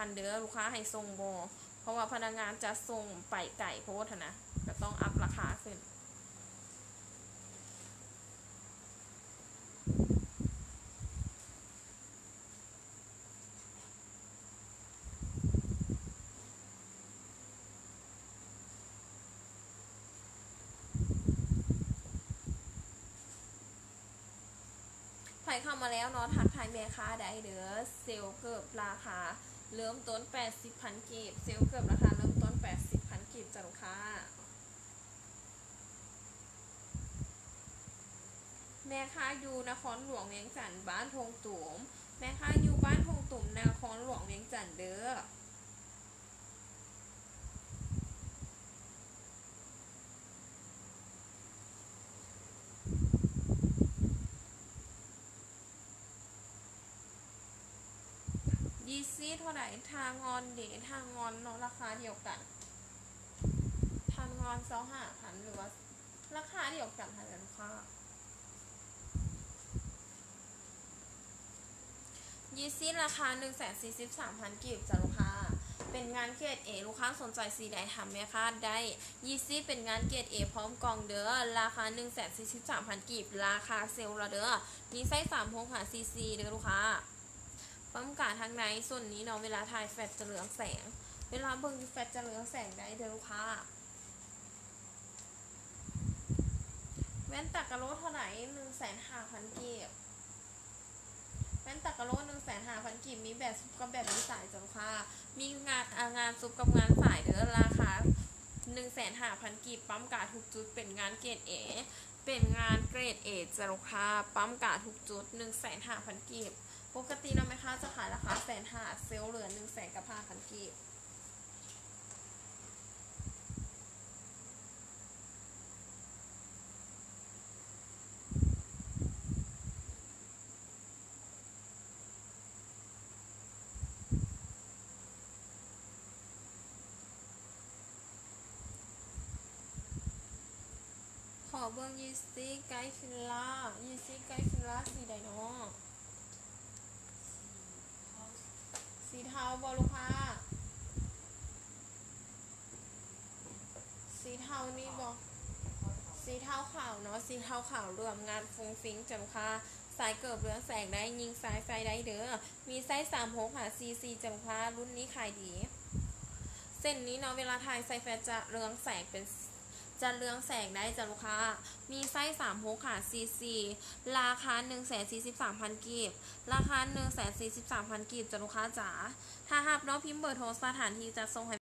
คัญเด้อลูกค้าให้ส่งโบเพราะว่าพนักงานจะส่งไปไก่โพสนะก็ต้องอัพราคาขึ้นใครเข้ามาแล้วเนาะทักทายแม่ค้าได้เด้อเซลเกิบราคาเริ่มต้น80,000กีบเซลเกิบราคาเริ่มต้น80,000กีบจ้ะลูกค้าแม่ค้าอยู่นครหลวงเวียงจันทร์บ้านทงตุ่มแม่ค้าอยู่บ้านทงตุ่มนครหลวงเวียงจันทร์เด้อยีซีเท่าไหร่ทางงอนเดทางงอนเนาะราคาเดียวกันทางงอน25,000หรือว่าราคาเดียวกันค่ะลูกค้ายีซีราคา143,000กีบจ้ะลูกค้าเป็นงานเกรดเอลูกค้าสนใจสีใดทำไหมคะได้ยีซีเป็นงานเกรดเอพร้อมกล่องเด้อราคา143,000กีบราคาเซลล์ละเด้อมีไซส์36หาซีซีเด้อลูกค้าปั๊มกาทางในส่วนนี้เนาะเวลาถ่ายแฟลชจะเหลืองแสงเวลาเบิ่งแฟลชจะเหลืองแสงได้เด้อลูกค้าแว่นตากระโลเท่าไหร่150,000กีบแว่นตากระโล150,000กีบมีแบบซุปกับแบบมีสายจ้ะลูกค้ามีงานซุปกับงานสายเด้อราคา150,000กีบปั๊มกาทุกจุดเป็นงานเกรดเอเป็นงานเกรดเอจ้ะลูกค้าปั๊มกาทุกจุด150,000กีบปกติเราไหมคะจะขายราคา150,000เซลล์เหลือ1,500,000กีบขอเบิ้งยีซีไกด์ฟิลล่ายีซีไกด์ฟิลล่าสีใดเนาะสีเทาบอลูกค้าสีเทานี่บอกสีเทาขาวเนาะสีเทาขาวรวมงานฟุ้งฟิ้งจ้ะลูกค้าสายเกิบเรืองแสงได้ยิงสายไฟได้เด้อมีไซส์36หาซีซีจ้ะลูกค้ารุ่นนี้ขายดีเส้นนี้เนาะเวลาถ่ายไซไฟจะเรืองแสงเป็นจะเรืองแสงได้จ้ะลูกค้ามีไซส์36ค่ะซีซีราคา143,000กีบราคา143,000กีบจ้ะลูกค้าจ๋าถ้าหากน้องพิมพ์เบอร์โทรสถานที่จะส่งให้